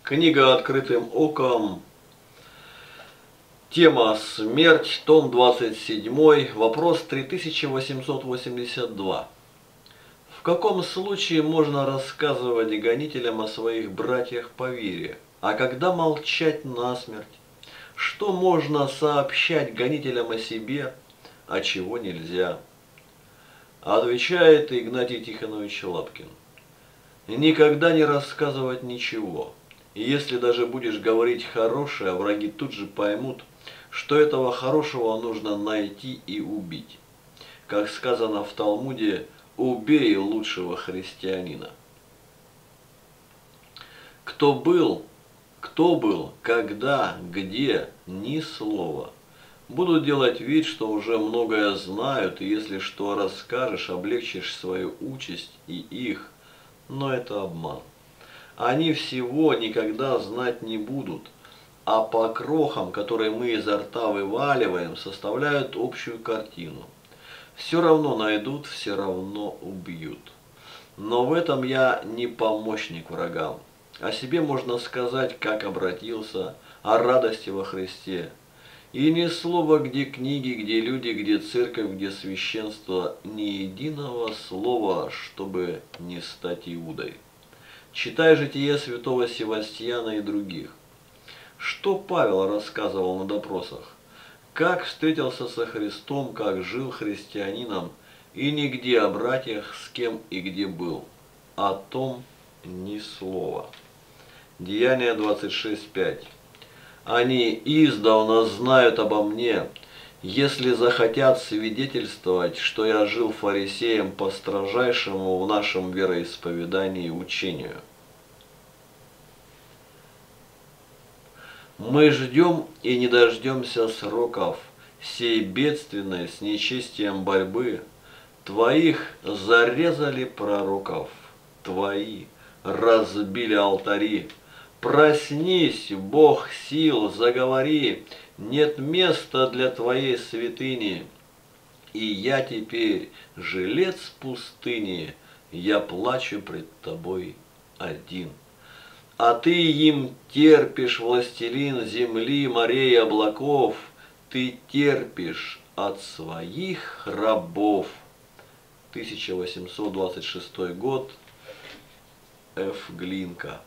Книга «Открытым оком». Тема «Смерть», том 27, вопрос 3882. В каком случае можно рассказывать гонителям о своих братьях по вере, а когда молчать насмерть? Что можно сообщать гонителям о себе, а чего нельзя? Отвечает Игнатий Тихонович Лапкин. Никогда не рассказывать ничего. И если даже будешь говорить хорошее, враги тут же поймут, что этого хорошего нужно найти и убить. Как сказано в Талмуде, убей лучшего христианина. Кто был, когда, где, ни слова. Будут делать вид, что уже многое знают, и если что расскажешь, облегчишь свою участь и их, но это обман. Они всего никогда знать не будут, а по крохам, которые мы изо рта вываливаем, составляют общую картину. Все равно найдут, все равно убьют. Но в этом я не помощник врагам. О себе можно сказать, как обратился, о радости во Христе. И ни слова, где книги, где люди, где церковь, где священство, ни единого слова, чтобы не стать Иудой. Читай житие святого Севастьяна и других. Что Павел рассказывал на допросах? Как встретился со Христом, как жил христианином, и нигде о братьях, с кем и где был. О том ни слова. Деяния 26:5. Они издавна знают обо мне, если захотят свидетельствовать, что я жил фарисеем по строжайшему в нашем вероисповедании учению. Мы ждем и не дождемся сроков сей бедственной с нечестием борьбы. Твоих зарезали пророков, твои разбили алтари. Проснись, Бог сил, заговори, нет места для твоей святыни. И я теперь, жилец пустыни, я плачу пред тобой один. А ты им терпишь, властелин земли, морей и облаков, ты терпишь от своих рабов. 1826 год. Ф. Глинка.